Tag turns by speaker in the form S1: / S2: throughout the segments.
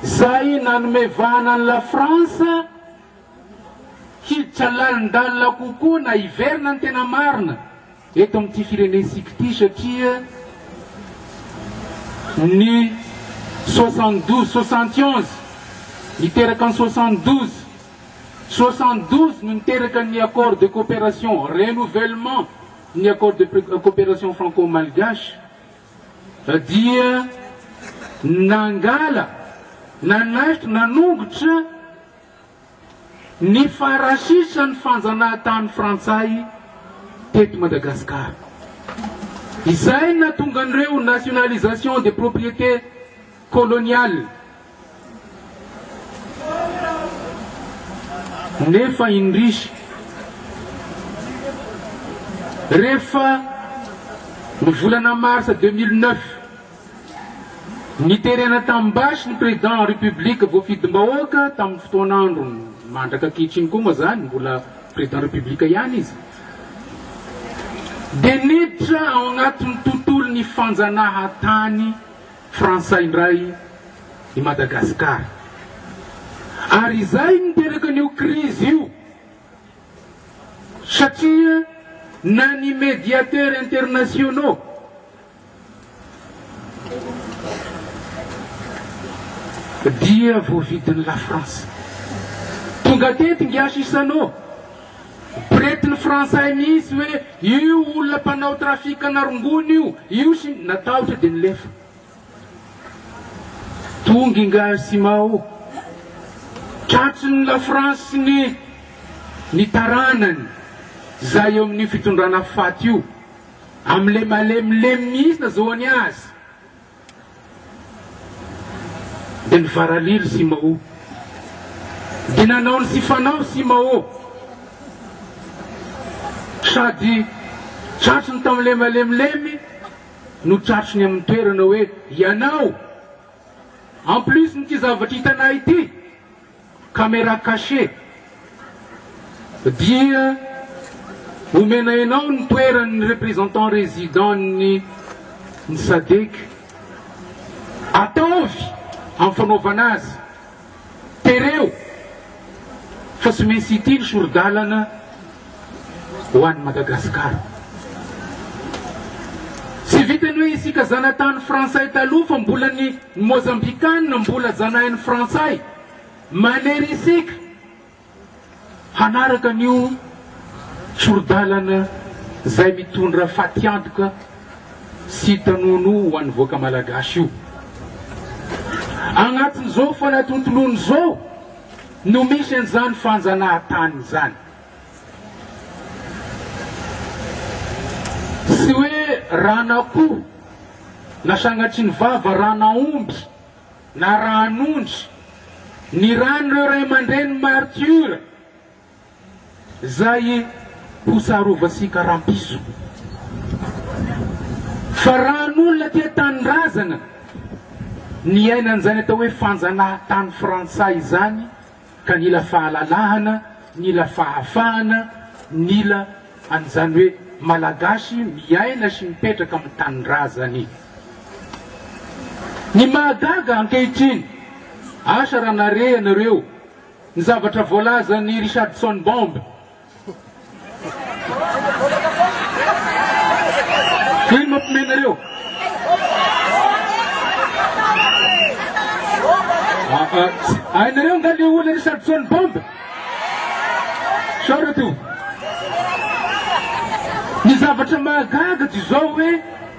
S1: zay nanome vahana la France hiditra lalandalina kokoa na hiverina ny tena marina eto amin'ity firenensika ity satria ny 72-71 niteraka ny 72 no niteraka ny accord de coopération renouvellement ny accord de coopération franco-malgache dia nangala nanasitra nanongotra ny farasitra ny fanjanahantany frantsay teto Madagasikara. Izay nahatonga an'ireo nationalisation des propriétés coloniales. Nefa indrisy rehefa ny volana mars 2009 niterena tambasy ny président république voafidimbahoaka tamin'ny fotoanandro mandraka ankehitriny koa moa zany mbola président république ihany izy dia niditra ao anatin'ny tontolo ny fanjanahan-tany frantsay indray i Madagasikara. Ary izay niteraka an'io crise io satria na ny médiateurs internationaux dia voavidiny la France. Tonga tety ngiasy isanao pretin'ny frantsay misy hoe io olona mpanao trafika narongony io sy natahotra dia nilefa. Tonga ingasy mao tratriny la France ny taranany zay eo amin'ny fitondrana faty io amin'le malemilemy misy na zoany azy dia nivaralily sy mao dia nanao ny sy fanao sy mao sady tratriny tamin'le malemilemy no tratriny amin'ny toerana hoe ianao en plus nyty zavatra hitanay ity caméra cachée dia omena ianao ny toeran'ny représentant résident ny SADC ataovy amin'ny fanaovana azy tereo fa sy maintsy ity ny sordalana ho an'ny Madagasikara. Sy vitany hoe isika zanatany frantsay taloha fa mbola ny mozambikana mbola zanahin'ny frantsay manery isika hanaraka an'io sordalana zay mitondra fatiantoka sy tanono ho an'ny voaka malagasy io. Agnatin'izao fanatontolony zao no misy an'izany fanjanahantany zany. Sy hoe ranakoho na sangatry ny vava ranaomby na ranondry ny ran'ireo ray aman-dreny martyra zay posarovasika rampiso fa ran'olona tia tanindrazana ny ainan'izany atao hoe fanjanahantany frantsay zany ka nila fahalalahana nila fahafahana nila an'izany hoe malagasy miaina sy mipetraka amin'ny tanindrazany. Ny mahagaga ankehitriny asa raha nare anareo ny zavatra voalazany Richardson bombe ino mampimenareo ainareo nga le olona Richardson bombe sora to ny zavatra mahagaga ty zao hoe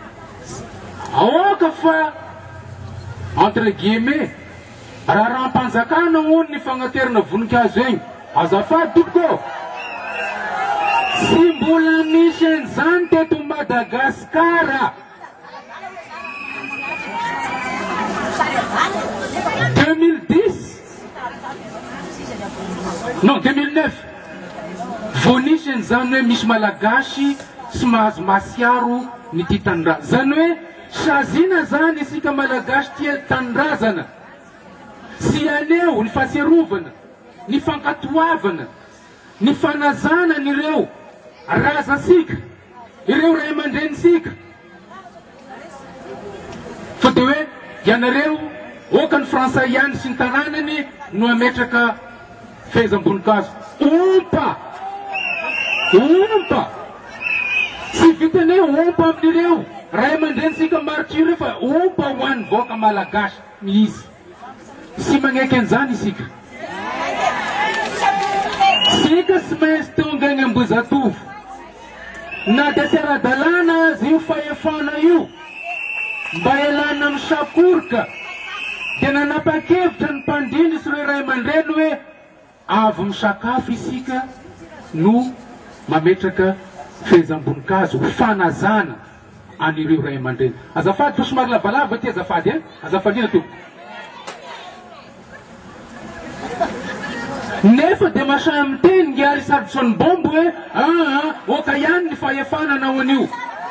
S1: aoka fa entre guillemets raha rahampanjakana ony ny fagnaterana voninkazo egny azafady tompoko sy mbola misy an'izany teto Madagasikara 2009 vonisy an'izany hoe misy malagasy sy mahazo masiaro ny ty tanindrazana zany hoe sazina zany isika malagasy tia tanindrazana sy aneo ny fahatsiarovana ny fankatoavana ny fanazana n'ireo razasika ireo ray aman-drenisika fa dia hoe ianareo okany fransay ihany sy ny taranany no ametraka fehezam-boninkazo. Ompa tsy vitany ompa amin'ireo ray aman-drenitsika martyr fa ompa ho an'ny vahoaka malagasy izy sy magneky an'izany isika. Sika sy maintsy tonga any Ambohijatovo na dia tsy ara-dalàna azy io fahefana io mba ialana misakoroka dia nanapa-kevitra ny mpandiny sy ireo ray aman-dreny hoe avy misakafo isika no mametraka fehezam-boninkazo fanazana an'ireo ray aman-dreny. Azafady fa somary lavalava ty azafady azafadina teo. Nefa dia masahy miteny Ngary Richardson Bombo hoe oka ihany ny fahefana anao an'io.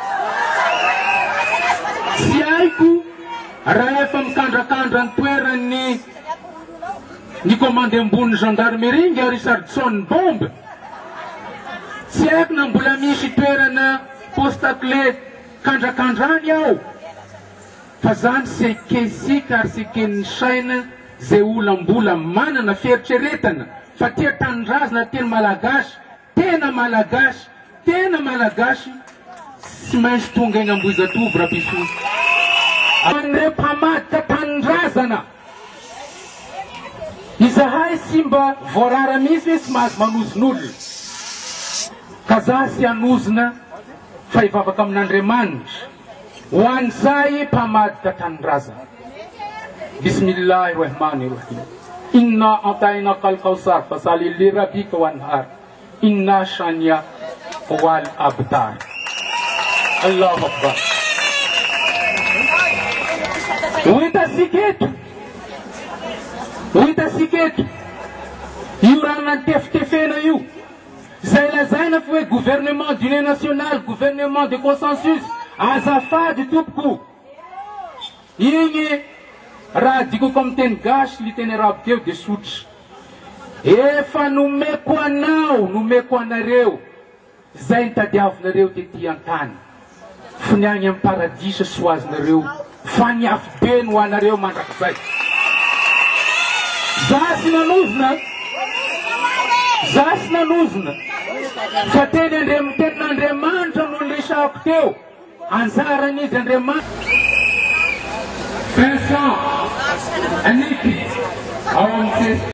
S1: Tsy haiko raha efa mikandrakandra ny toerany ny komande ambony gendarmerie Ngary Richardson Bombo. Tsy haiko na mbola misy toerana poste clé kandrakandrany ao. Fa zany sekesika ary seken'ny saina zay olam-bola manana fieritreretana fa tia tanindrazana teny malagasy, tena malagasy sy maintsy tonga eny Ambohijatovo rapiso. Amin'ireo mpamadika tanindrazana izahay sy mba voarara misy hoe sy mahazo manozon'olona ka za sy anozona fa hivavaka amin'Andriamanitra ho an'izay mpamadika tanindrazana. Bismillahirrahmanirrahim. Inna atainaka al-kawsar fasali lirabbika wanhar inna shania wal abtar. Allahu akbar. Wita siketu io raha tefitefena io zay lazaina fa hoe gouvernement d'union nationale, gouvernement de consensus. Azafady tompoko igny raha dikoko amin'ny teny gasy liteny arabo teo dia sotra. Efa nomeko anao, nomeko anareo zay nitadiavinareo tety an-tany fa ny any amin'ny paradisa soazinareo fa ny afo be no anareo mandrakizay. Za sy nanozona fa tenin'Andriamanitra no niresahako teo anjaran'izy Andriamanitra. Vincent Aniki,